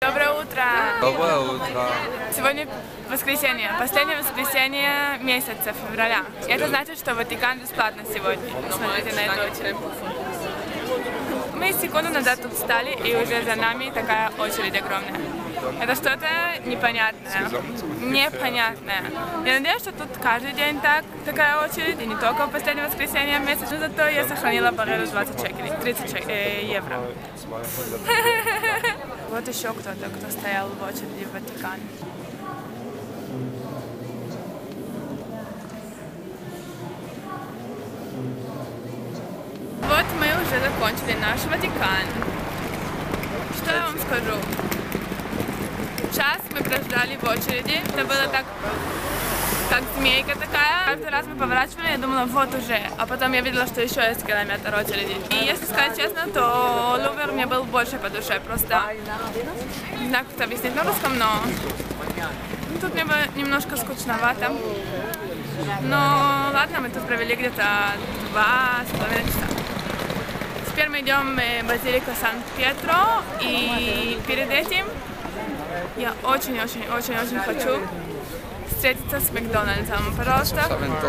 Доброе утро! Доброе утро! Сегодня воскресенье, последнее воскресенье месяца, февраля. Это значит, что Ватикан бесплатно сегодня. Смотрите на эту очередь. Мы секунду назад тут встали, и уже за нами такая очередь огромная. Это что-то непонятное. Непонятное. Я надеюсь, что тут каждый день такая очередь, и не только в последнее воскресенье месяца. Но зато я сохранила баррелу 20 шекелей, 30 евро. Вот еще кто-то, кто стоял в очереди в Ватикан. Вот мы уже закончили наш Ватикан. Что я вам скажу? Час мы прождали в очереди. Это было так, как змейка такая. Каждый раз мы поворачивали, я думала, вот уже. А потом я видела, что еще есть километр очереди. И если сказать честно, то Лувр мне был больше по душе. Просто не знаю, как это объяснить на русском, но тут мне было немножко скучновато. Но ладно, мы тут провели где-то 2,5 часа. Теперь мы идем в базилику Сан-Пьетро, и перед этим я очень-очень хочу встретиться с Макдональдсом. Пожалуйста,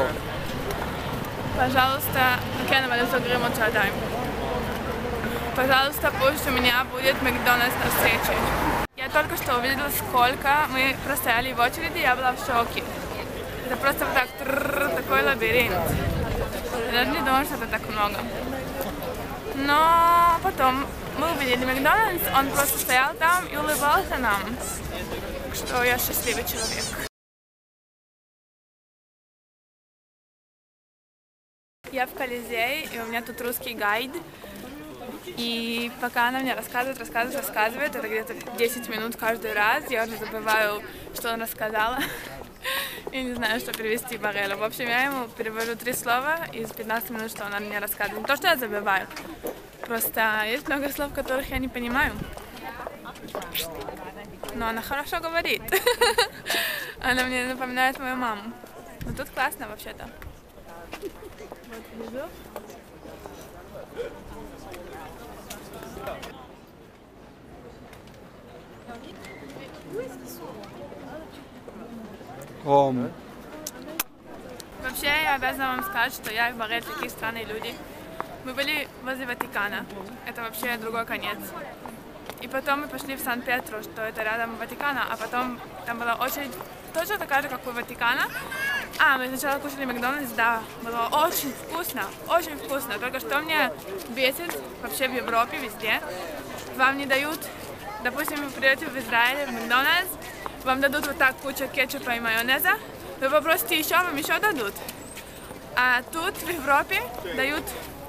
пожалуйста, пусть у меня будет Макдональдс на встрече. Я только что увидела, сколько мы простояли в очереди, я была в шоке. Это просто вот так, такой лабиринт. Я даже не думала, что это так много. Но потом мы увидели Макдональдс, он просто стоял там и улыбался нам. Так что я счастливый человек. Я в Колизее, и у меня тут русский гайд. И пока она мне рассказывает, это где-то 10 минут каждый раз, я уже забываю, что она рассказала. Я не знаю, что перевести баррелу. В общем, я ему перевожу 3 слова из 15 минут, что она мне рассказывает. Не то, что я забываю. Просто есть много слов, которых я не понимаю. Но она хорошо говорит. Она мне напоминает мою маму. Но тут классно вообще-то. Вот внизу. Вообще, я обязана вам сказать, что я и Барет такие странные люди. Мы были возле Ватикана, это вообще другой конец. И потом мы пошли в Сан-Пьетро, что это рядом Ватикана, а потом там была очередь точно такая же, как у Ватикана. Мы сначала кушали Макдональдс, да, было очень вкусно. Только что мне бесит вообще в Европе, везде. Вам не дают, допустим, вы придете в Израиль, в Макдональдс, вам дадут вот так кучу кетчупа и майонеза, вы попросите еще, вам еще дадут. А тут в Европе дают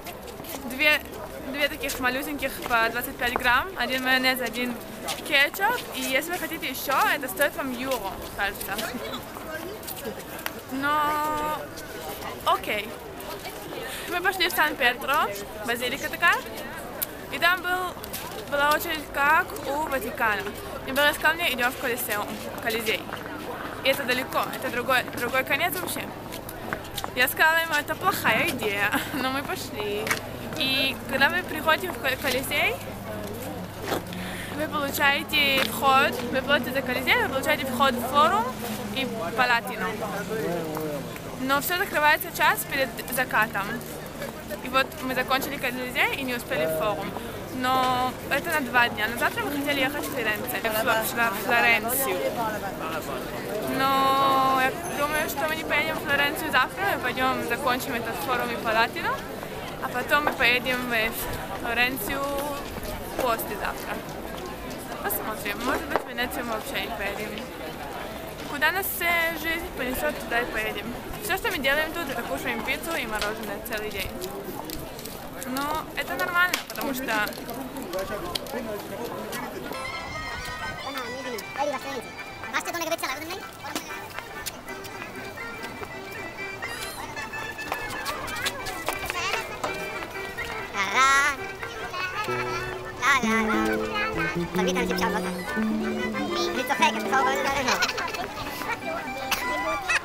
две таких малюсеньких по 25 грамм, один майонез, один кетчуп, и если вы хотите еще, это стоит вам евро, кажется. Но окей. Мы пошли в Сан-Пьетро, базилика такая, и там была очередь как у Ватикана. И Барет сказал мне, идем в Колизей. И это далеко, это другой конец вообще. Я сказала ему, это плохая идея, но мы пошли. И когда вы приходите в Колизей, вы получаете вход, вы платите за Колизей, вы получаете вход в форум и Палатино. Но все закрывается час перед закатом. И вот мы закончили Колизей и не успели в форум. Но это на 2 дня. На завтра мы хотели ехать в Флоренцию. Но я думаю, что мы не поедем в Флоренцию завтра, мы пойдем, закончим этот форум и Палатино, а потом мы поедем в Флоренцию послезавтра. Посмотрим, может быть, в Венецию мы вообще не поедем. Куда нас жизнь понесет, туда и поедем. Все, что мы делаем тут, это кушаем пиццу и мороженое целый день. Но это нормально, потому что... אני צוחקת, בסוף כל זה לא